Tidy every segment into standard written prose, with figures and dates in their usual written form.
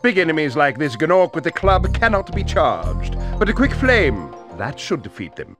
Big enemies like this Gnorc with the club cannot be charged, but a quick flame, that should defeat them.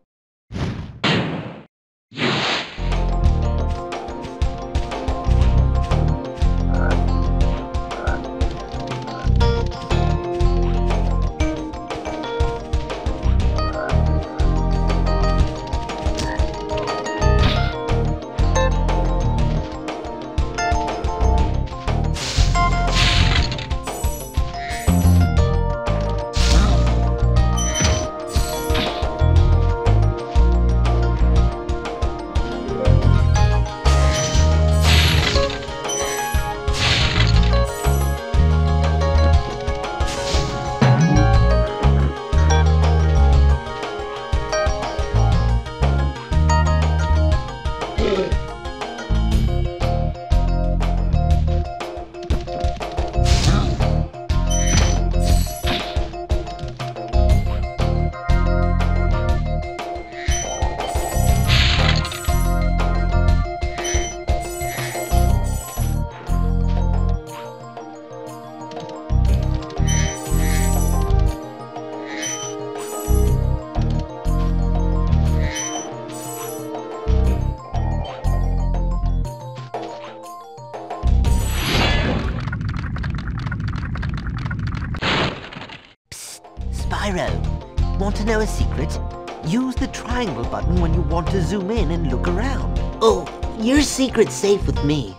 Spyro, want to know a secret? Use the triangle button when you want to zoom in and look around. Oh, your secret's safe with me.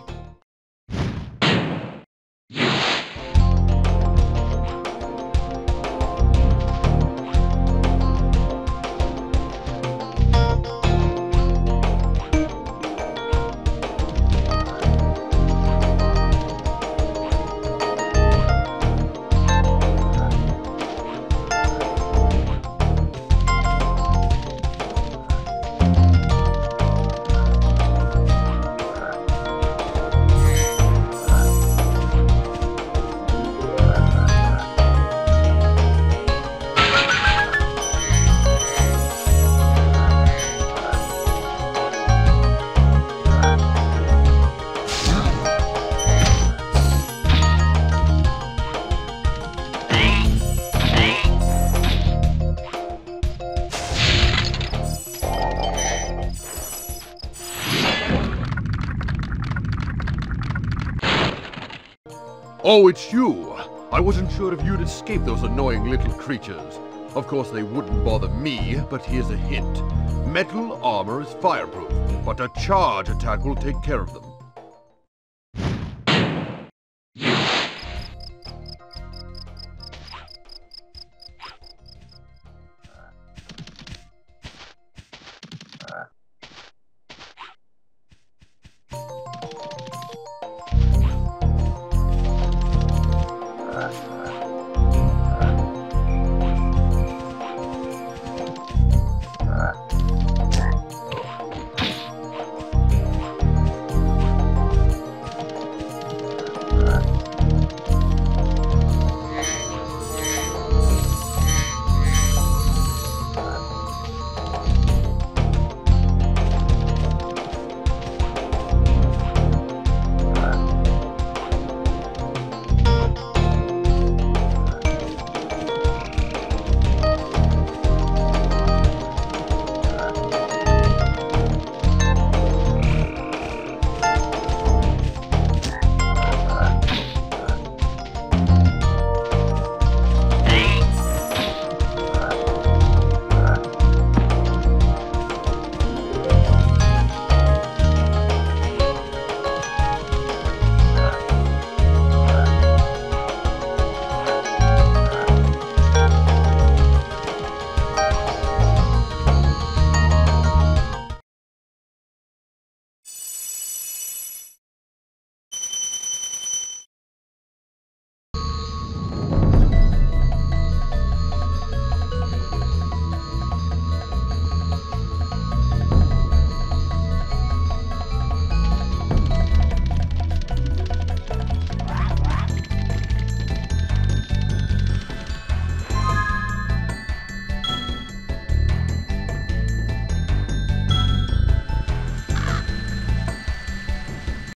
Oh, it's you! I wasn't sure if you'd escape those annoying little creatures. Of course, they wouldn't bother me, but here's a hint. Metal armor is fireproof, but a charge attack will take care of them.